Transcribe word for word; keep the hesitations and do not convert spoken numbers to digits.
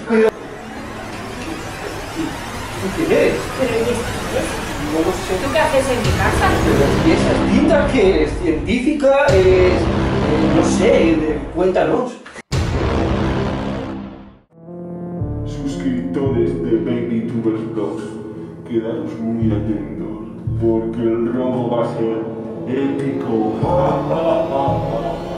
Pero... ¿Quién eres? Pero ¿y esto qué es? No lo sé. ¿Tú qué haces en mi casa? ¿Y esas tintas qué es? ¿Científica? ¿Es...? eh, no sé, eh, cuéntanos. Suscriptores de Baby Tubers Vlogs, quedaros muy atentos, porque el robo va a ser épico.